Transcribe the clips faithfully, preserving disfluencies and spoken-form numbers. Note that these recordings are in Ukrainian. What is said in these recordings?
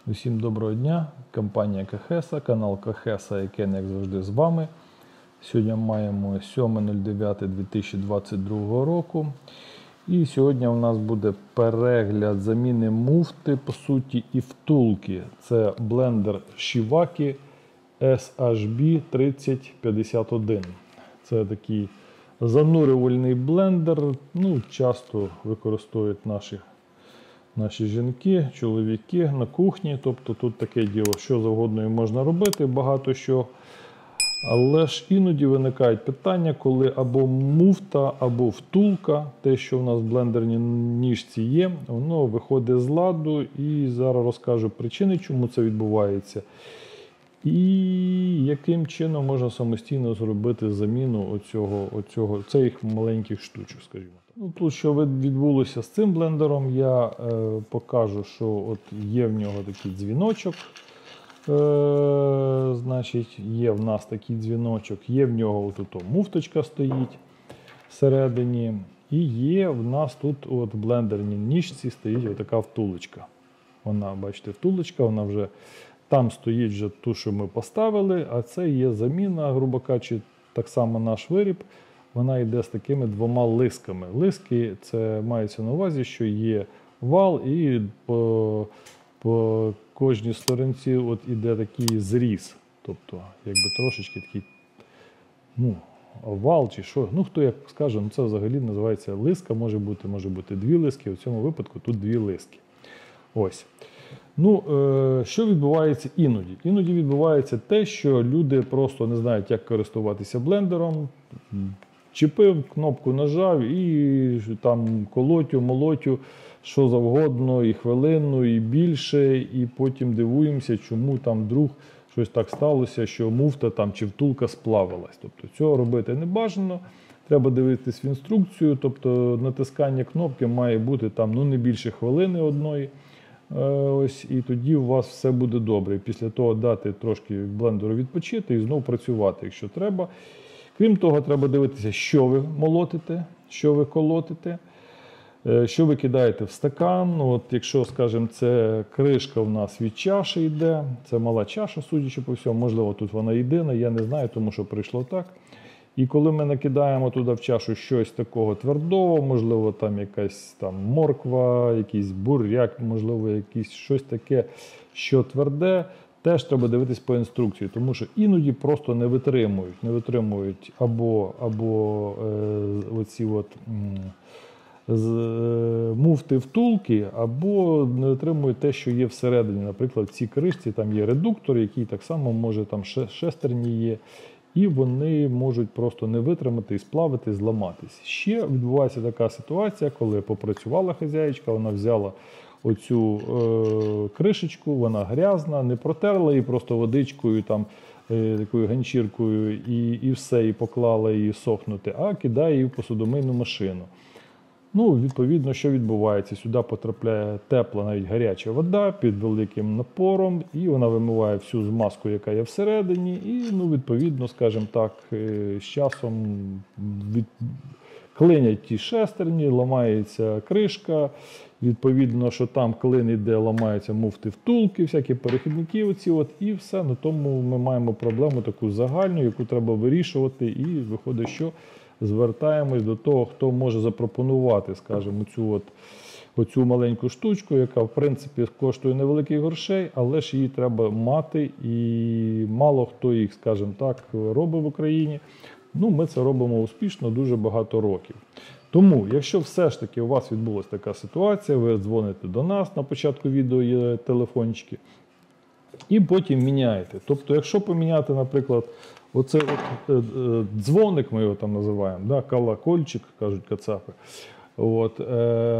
Усім доброго дня, компанія Кахеса, канал Кахеса, який, як завжди, з вами. Сьогодні маємо сьоме дев'яте дві тисячі двадцять другого року. І сьогодні у нас буде перегляд заміни муфти, по суті, і втулки. Це блендер Shivaki ес аш бі тридцять п'ятдесят один. Це такий занурювальний блендер, ну, часто використовують наші Наші жінки, чоловіки на кухні, тобто тут таке діло, що завгодно і можна робити, багато що. Але ж іноді виникають питання, коли або муфта, або втулка, те, що в нас в блендерній ніжці є, воно виходить з ладу, і зараз розкажу причини, чому це відбувається. І яким чином можна самостійно зробити заміну оцього, оцього, цих маленьких штучок, скажімо. Ну, тут, що відбулося з цим блендером, я е, покажу, що от є в нього такий дзвіночок. Е, значить, є в нас такий дзвіночок, є в нього от муфточка стоїть всередині. І є в нас тут от в блендерній ніжці стоїть отака втулочка. Вона, бачите, втулочка, вона вже там стоїть вже ту, що ми поставили, а це є заміна, грубо кажучи, так само наш виріб. Вона йде з такими двома лисками. Лиски – це мається на увазі, що є вал і по, по кожній сторонці от іде такий зріз. Тобто, якби трошечки такий, ну, вал чи що. Ну, хто як скаже, ну це взагалі називається лиска, може бути, може бути дві лиски. В цьому випадку тут дві лиски. Ось. Ну, е, що відбувається іноді? Іноді відбувається те, що люди просто не знають, як користуватися блендером. Чіпив, кнопку нажав і там колотю, молотю, що завгодно, і хвилину, і більше, і потім дивуємося, чому там вдруг щось так сталося, що муфта там чи втулка сплавилась. Тобто цього робити не бажано, треба дивитись в інструкцію, тобто натискання кнопки має бути там, ну, не більше хвилини одної. Ось, і тоді у вас все буде добре. Після того дати трошки блендеру відпочити і знову працювати, якщо треба. Крім того, треба дивитися, що ви молотите, що ви колотите, що ви кидаєте в стакан. От, якщо, скажімо, це кришка в нас від чаші йде, це мала чаша, судячи по всьому, можливо, тут вона єдина, я не знаю, тому що прийшло так. І коли ми накидаємо туди в чашу щось такого твердого, можливо, там якась там морква, якийсь буряк, можливо, якийсь щось таке, що тверде, теж треба дивитись по інструкції, тому що іноді просто не витримують, не витримують або, або е, оці от, з, е, муфти втулки, або не витримують те, що є всередині. Наприклад, в цій кришці там є редуктор, який так само може, там шестерні є, і вони можуть просто не витримати і сплавити, зламатись. Ще відбувається така ситуація, коли попрацювала хазяїчка, вона взяла оцю е, кришечку, вона грязна, не протерла її просто водичкою, там, е, такою ганчіркою і, і все, і поклала її сохнути, а кидає її в посудомийну машину. Ну, відповідно, що відбувається? Сюди потрапляє тепла, навіть гаряча вода під великим напором, і вона вимиває всю змазку, яка є всередині, і, ну, відповідно, скажімо так, з часом від... клинять ті шестерні, ламається кришка, відповідно, що там клин іде, ламаються муфти втулки, всякі перехідники оці от, і все. На тому ми маємо проблему таку загальну, яку треба вирішувати, і виходить, що звертаємось до того, хто може запропонувати, скажімо, цю от, оцю маленьку штучку, яка, в принципі, коштує невеликих грошей, але ж її треба мати, і мало хто їх, скажімо так, робить в Україні. Ну, ми це робимо успішно дуже багато років. Тому, якщо все ж таки у вас відбулася така ситуація, ви дзвоните до нас, на початку відео є телефончики, і потім міняєте. Тобто, якщо поміняти, наприклад, оцей от, е, е, дзвоник, ми його там називаємо, да, колокольчик, кажуть кацапи, от, е,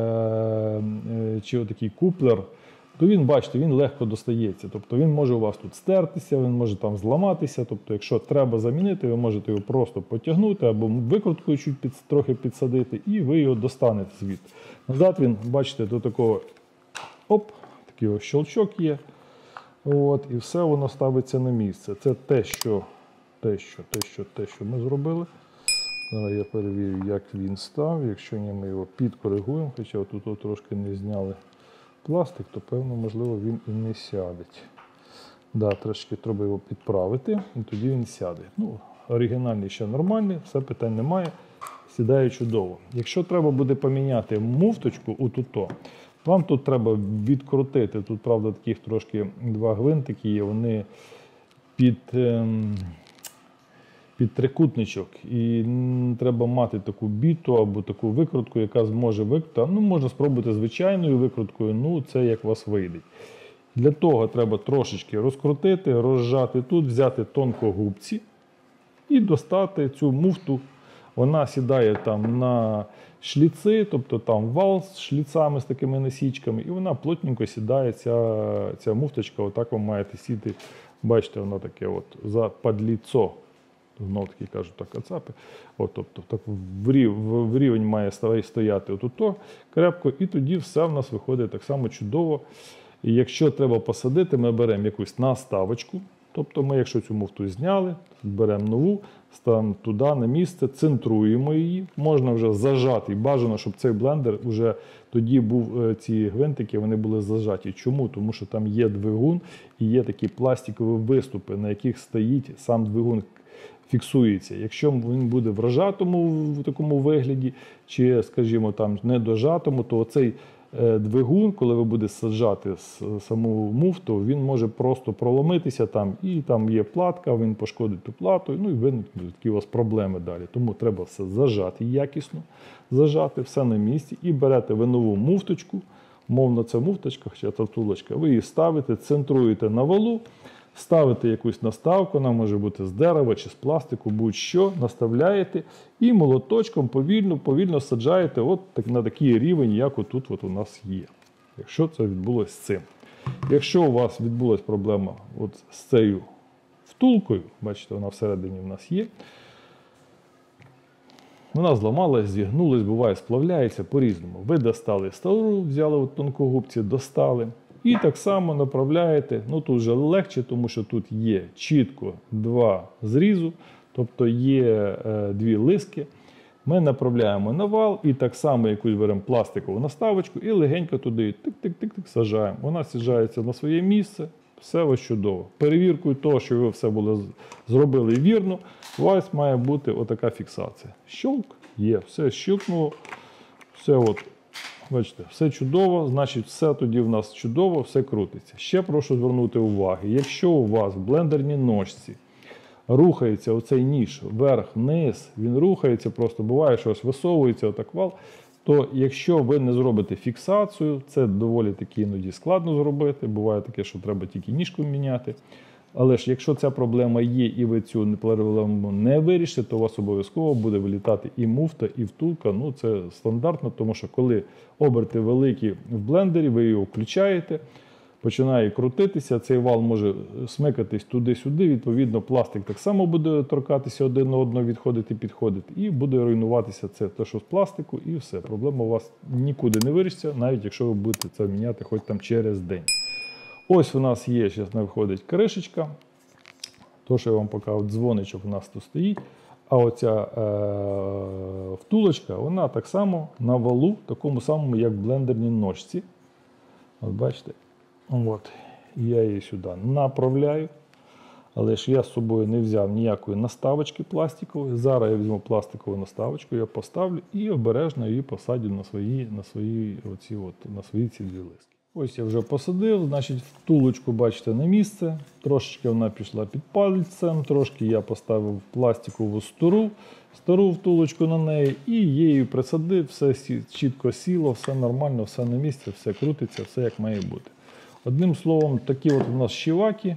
е, чи отакий куплер, то він, бачите, він легко достається. Тобто він може у вас тут стертися, він може там зламатися. Тобто, якщо треба замінити, ви можете його просто потягнути або викруткою чуть під, трохи підсадити, і ви його достанете звідти. Назад він, бачите, до такого, оп, такий ось щелчок є. От, і все воно ставиться на місце. Це те, що, те, що, те, що, те, що ми зробили. Зараз я перевірю, як він став. Якщо ні, ми його підкоригуємо, хоча тут трошки не зняли пластик, то певно, можливо, він і не сяде. Да, трошки треба його підправити, і тоді він сяде. Ну, оригінальний ще нормальний, все питань немає, сідає чудово. Якщо треба буде поміняти муфточку у туто, вам тут треба відкрутити, тут, правда, таких трошки два гвинтики є, вони під, ем, під трикутничок, і треба мати таку біту або таку викрутку, яка зможе викрутити. Ну, можна спробувати звичайною викруткою, ну, це як у вас вийде. Для того треба трошечки розкрутити, розжати тут, взяти тонкогубці і достати цю муфту. Вона сідає там на шліци, тобто там вал з шліцами, з такими насічками, і вона плотненько сідає, ця, ця муфточка, отак ви маєте сіти. Бачите, вона таке от за подліцо. Знов таки кажуть, так, кацапи. От, тобто, так в, рів, в рівень має стояти отуто крепко, і тоді все в нас виходить так само чудово. І якщо треба посадити, ми беремо якусь наставочку. Тобто ми, якщо цю муфту зняли, беремо нову, ставимо туди на місце, центруємо її. Можна вже зажати. Бажано, щоб цей блендер вже тоді був, ці гвинтики, вони були зажаті. Чому? Тому що там є двигун і є такі пластикові виступи, на яких стоїть сам двигун, фіксується. Якщо він буде в розжатому в такому вигляді, чи, скажімо, там недожатому, то оцей двигун, коли ви будете саджати саму муфту, він може просто проломитися там, і там є платка, він пошкодить ту плату, ну і виникнуть такі у вас проблеми далі. Тому треба все зажати якісно, зажати все на місці, і берете ви нову муфточку, умовно це муфточка, хоча це втулочка, ви її ставите, центруєте на валу, ставите якусь наставку, вона може бути з дерева чи з пластику, будь-що, наставляєте і молоточком повільно, повільно саджаєте от так, на такий рівень, як отут от у нас є. Якщо це відбулося з цим. Якщо у вас відбулася проблема от з цією втулкою, бачите, вона всередині в нас є, вона зламалась, зігнулась, буває, сплавляється по-різному. Ви достали стару, взяли от тонкогубці, достали. І так само направляєте, ну тут вже легше, тому що тут є чітко два зрізу, тобто є е, дві лиски. Ми направляємо на вал і так само якусь беремо пластикову наставочку і легенько туди тик-тик-тик-тик саджаємо. Вона саджається на своє місце, все ось чудово. Перевіркою того, що ви все було зробили вірно, у вас має бути отака фіксація. Щелк, є, все щелкнуло, все от. Бачите, все чудово, значить все тоді в нас чудово, все крутиться. Ще прошу звернути увагу, якщо у вас в блендерній ножці рухається оцей ніж вверх-вниз, він рухається, просто буває, що ось висовується отак вал, то якщо ви не зробите фіксацію, це доволі таки іноді складно зробити, буває таке, що треба тільки ніжку міняти. Але ж якщо ця проблема є і ви цю проблему не вирішите, то у вас обов'язково буде вилітати і муфта, і втулка. Ну це стандартно, тому що коли оберти великі в блендері, ви його включаєте, починає крутитися, цей вал може смикатись туди-сюди, відповідно пластик так само буде торкатися один на одного, відходити, підходити, і буде руйнуватися це те, що з пластику, і все. Проблема у вас нікуди не вирішиться, навіть якщо ви будете це міняти хоч там через день. Ось у нас є, зараз не виходить кришечка. То, що я вам показав, дзвоничок у нас тут стоїть. А оця е, втулочка, вона так само на валу, такому самому, як в блендерній ножці. От бачите? От. Я її сюди направляю. Але ж я з собою не взяв ніякої наставочки пластикової. Зараз я візьму пластикову наставочку, я поставлю і обережно її посадю на свої, на свої, оці от, на свої ці дві лиски. Ось я вже посадив, значить втулочку, бачите, на місце. Трошечки вона пішла під пальцем, трошки я поставив пластикову стару, стару втулочку на неї і її присадив, все чітко сіло, все нормально, все на місці, все крутиться, все як має бути. Одним словом, такі от у нас щіваки.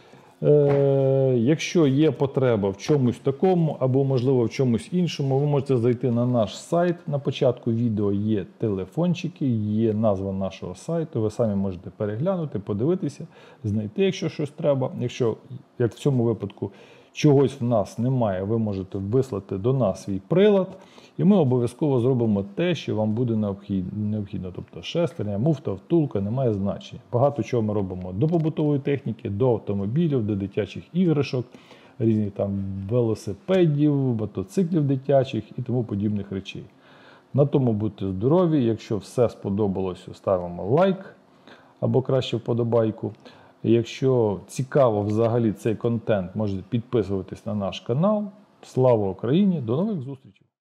Е, якщо є потреба в чомусь такому або, можливо, в чомусь іншому, ви можете зайти на наш сайт. На початку відео є телефончики, є назва нашого сайту. Ви самі можете переглянути, подивитися, знайти, якщо щось треба. Якщо, як в цьому випадку, чогось в нас немає, ви можете вислати до нас свій прилад. І ми обов'язково зробимо те, що вам буде необхідно. Тобто шестерня, муфта, втулка, немає значення. Багато чого ми робимо до побутової техніки, до автомобілів, до дитячих іграшок, різних там велосипедів, мотоциклів дитячих і тому подібних речей. На тому будьте здорові. Якщо все сподобалося, ставимо лайк. або краще вподобайку. Якщо цікаво взагалі цей контент, можете підписуватись на наш канал. Слава Україні! До нових зустрічей!